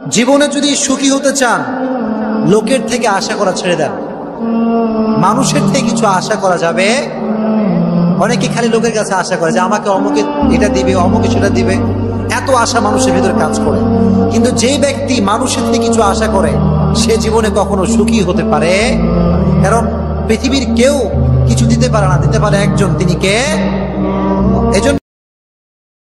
জীবনে যদি সুখী হতে চান, লোকের থেকে আশা করা ছেড়ে দেন। মানুষের থেকে কিছু আশা করা যাবে। অনেকে খালি লোকের কাছে আশা করে যে আমাকে অমুকে এটা দিবে, অমুকে সেটা দিবে, এত আশা মানুষের ভিতরে কাজ করে। কিন্তু যে ব্যক্তি মানুষের থেকে কিছু আশা করে সে জীবনে কখনো সুখী হতে পারে। কারণ পৃথিবীর কেউ কিছু দিতে পারে না, দিতে পারে একজন, তিনি কে? এজন্য